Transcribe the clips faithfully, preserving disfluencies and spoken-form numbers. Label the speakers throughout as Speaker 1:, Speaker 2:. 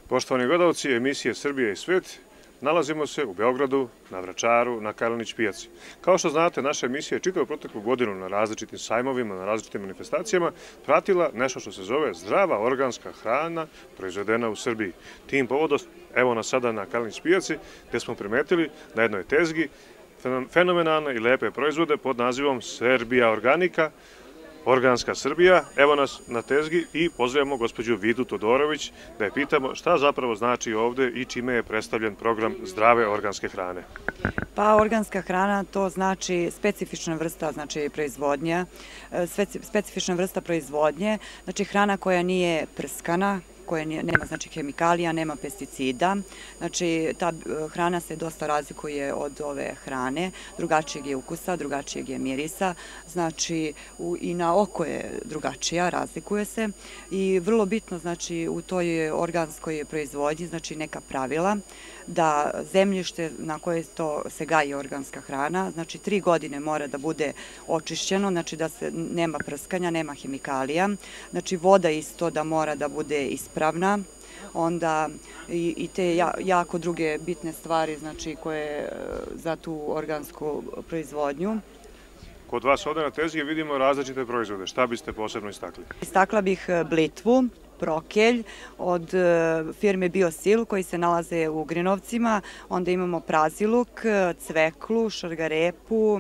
Speaker 1: Poštovani gledalci emisije Srbija i svet, nalazimo se u Beogradu, na Vračaru, na Kalenić pijaci. Kao što znate, naša emisija je čitavu proteklu godinu na različitim sajmovima, na različitim manifestacijama pratila nešto što se zove zdrava organska hrana proizvedena u Srbiji. Tim povodom, evo nas sada na Kalenić pijaci, gde smo primetili na jednoj tezgi fenomenalne i lepe proizvode pod nazivom Serbia Organika, Organska Srbija. Evo nas na tezgi i pozdravljamo gospođu Vidu Todorović da je pitamo šta zapravo znači ovde i čime je predstavljen program zdrave organske hrane.
Speaker 2: Pa organska hrana to znači specifična vrsta znači proizvodnja, specifična vrsta proizvodnje, znači hrana koja nije prskana, koja nema znači hemikalija, nema pesticida. Znači ta hrana se dosta razlikuje od ove hrane, drugačijeg je ukusa, drugačijeg je mirisa, znači i na oko je drugačija, razlikuje se i vrlo bitno znači u toj organskoj proizvodnji znači neka pravila da zemljište na koje to se gaji organska hrana, znači tri godine mora da bude očišćeno, znači da se nema prskanja, nema hemikalija, znači voda isto da mora da bude ispravna, onda i, i te ja, jako druge bitne stvari znači koje za tu organsku proizvodnju.
Speaker 1: Kod vas ovde na tezgi vidimo različite proizvode. Šta biste posebno istakli?
Speaker 2: Istakla bih blitvu, prokelj od firme Biosil koji se nalaze u Ugrinovcima, onda imamo praziluk, cveklu, šargarepu,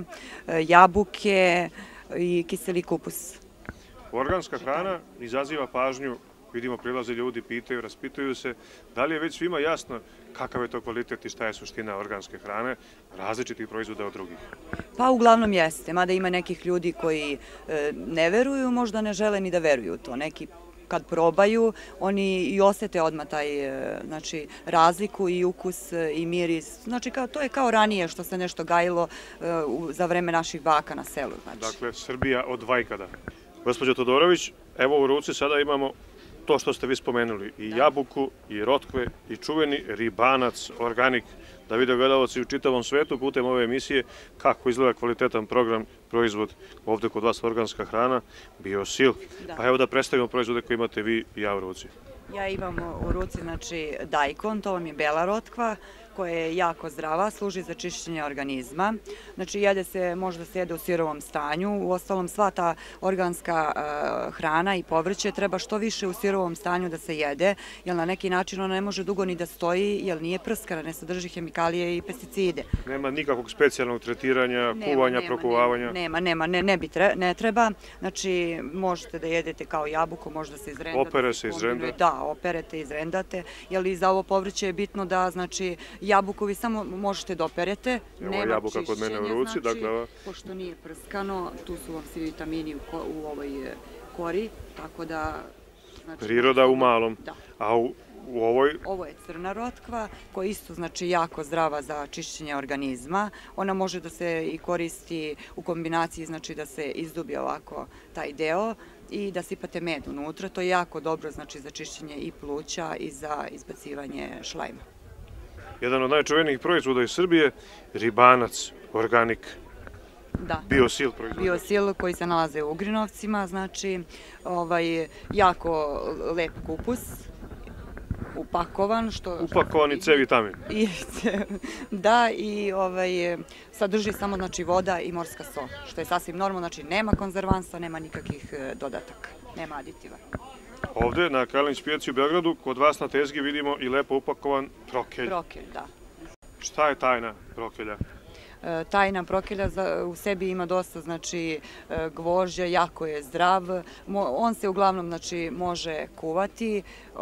Speaker 2: jabuke i kiseli kupus.
Speaker 1: Organska hrana izaziva pažnju, vidimo prilaze ljudi, pitaju, raspituju se, da li je već svima jasno kakav je to kvalitet i šta je suština organske hrane, različitih proizvoda od drugih?
Speaker 2: Pa uglavnom jeste, mada ima nekih ljudi koji ne veruju, možda ne žele ni da veruju u to, neki kad probaju, oni i osete odmah taj, znači, razliku i ukus i miris. Znači, to je kao ranije što se nešto gajilo za vreme naših baka na selu.
Speaker 1: Dakle, Srbija od vajkada. Gospođo Todorović, evo u ruci sada imamo to što ste vi spomenuli, i jabuku, i rotkve, i čuveni ribanac, organik, da vide gledalci u čitavom svetu putem ove emisije kako izgleda kvalitetan program, proizvod ovde kod vas organska hrana, Biosil. Pa evo da predstavimo proizvode koje imate vi i ja u ruci.
Speaker 2: Ja imam u ruci, znači, dajkon, to vam je bela rotkva, koja je jako zdrava, služi za čišćenje organizma. Znači, jede se, može da se jede u sirovom stanju. Uostalom, sva ta organska hrana i povrće treba što više u sirovom stanju da se jede, jer na neki način ona ne može dugo ni da stoji, jer nije prskana, ne sadrži hemikalije i pesticide.
Speaker 1: Nema nikakvog specijalnog tretiranja, kuvanja, prokuvavanja?
Speaker 2: Nema, nema, ne treba. Znači, možete da jedete kao jabuku, možda se izrendate.
Speaker 1: Opere se, izrendate?
Speaker 2: Da, operete, izrendate, jer i za ovo povrće je bitno da, znači, jabuku vi samo možete da operete, nema čišćenja, znači, pošto nije prskano, tu su vam svi vitamini u ovoj kori, tako da...
Speaker 1: Priroda u malom. A u ovoj?
Speaker 2: Ovo je crna rotkva, koja je isto, znači, jako zdrava za čišćenje organizma. Ona može da se i koristi u kombinaciji, znači, da se izdubi ovako taj deo i da sipate med unutra. To je jako dobro, znači, za čišćenje i pluća i za izbacivanje šlajma.
Speaker 1: Jedan od najčuvenijih proizvoda iz Srbije, ribanac, organik, Biosil proizvoda.
Speaker 2: Biosil koji se nalaze u Ugrinovcima, znači jako lep kupus, upakovan.
Speaker 1: Upakovan i C vitamin.
Speaker 2: Da, i sadrži samo voda i morska sol, što je sasvim normalno, znači nema konzervansa, nema nikakvih dodataka, nema aditiva.
Speaker 1: Ovde na Kalenić pijaci u Beogradu, kod vas na tezgi vidimo i lepo upakovan prokelj.
Speaker 2: Prokelj, da.
Speaker 1: Šta je tajna prokelja?
Speaker 2: Tajna prokelja u sebi ima dosta, znači, gvožđa, jako je zdrav. On se uglavnom, znači, može kuvati,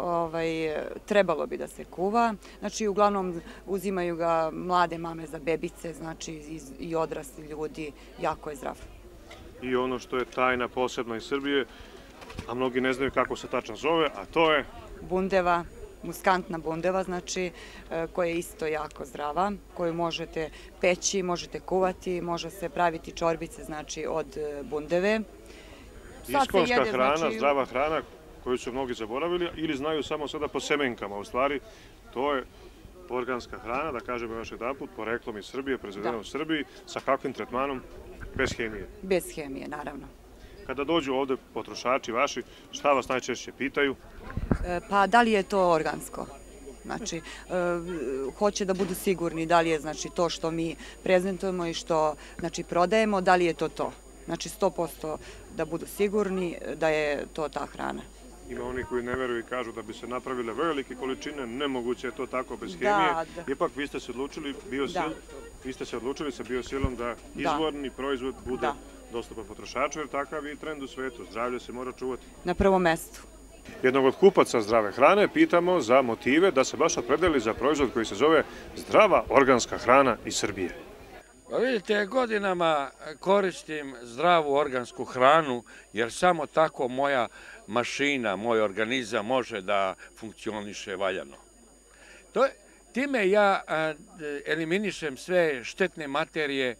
Speaker 2: trebalo bi da se kuva. Znači, uglavnom uzimaju ga mlade mame za bebice, znači, i odrasli ljudi, jako je zdrav.
Speaker 1: I ono što je tajna posebna iz Srbije, a mnogi ne znaju kako se tačno zove, a to je?
Speaker 2: Bundeva, muskantna bundeva, znači, koja je isto jako zdrava, koju možete peći, možete kuvati, može se praviti čorbice, znači, od bundeve.
Speaker 1: Iskonska hrana, zdrava hrana, koju su mnogi zaboravili, ili znaju samo sada po semenkama, u stvari, to je organska hrana, da kažemo još jedan put, poreklom iz Srbije, proizvedena u Srbiji, sa kakvim tretmanom? Bez hemije.
Speaker 2: Bez hemije, naravno.
Speaker 1: Kada dođu ovde potrošači vaši, šta vas najčešće pitaju?
Speaker 2: Pa da li je to organsko? Znači, hoće da budu sigurni da li je znači to što mi prezentujemo i što znači prodajemo, da li je to to. Znači, sto posto da budu sigurni da je to ta hrana.
Speaker 1: Ima oni koji ne veruju i kažu da bi se napravile velike količine, nemoguće je to tako bez hemije. Ipak vi ste se odlučili biosil, vi ste se odlučili sa biosilom da izvorni proizvod bude dostupan potrošaču, jer takav je i trend u svetu. Zdravlje se mora čuvati.
Speaker 2: Na prvom mestu.
Speaker 1: Jednog od kupaca zdrave hrane pitamo za motive da se baš opredeli za proizvod koji se zove zdrava organska hrana iz Srbije.
Speaker 3: Pa vidite, godinama koristim zdravu organsku hranu, jer samo tako moja mašina, moj organizam može da funkcioniše valjano. Time ja eliminišem sve štetne materije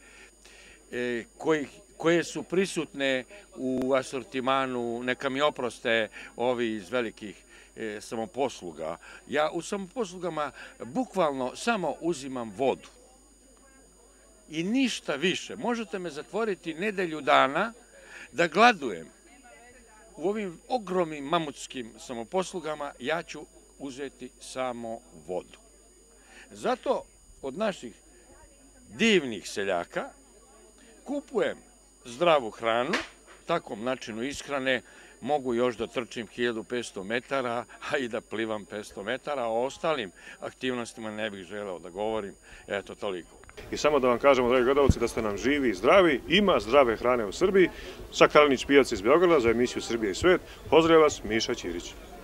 Speaker 3: koje su prisutne u asortimanu, neka mi oproste ovi iz velikih samoposluga. Ja u samoposlugama bukvalno samo uzimam vodu. I ništa više. Možete me zatvoriti nedelju dana da gladujem. U ovim ogromnim mamutskim samoposlugama ja ću uzeti samo vodu. Zato od naših divnih seljaka kupujem zdravu hranu, takvom načinu ishrane mogu još da trčim hiljadu petsto metara, a i da plivam petsto metara, o ostalim aktivnostima ne bih želeo da govorim, eto toliko.
Speaker 1: I samo da vam kažemo, dragi gledalci, da ste nam živi i zdravi, ima zdrave hrane u Srbiji. Sa Kalinić pijace iz Beograda za emisiju Srbija i svet. Pozdravlja vas Miša Ćirić.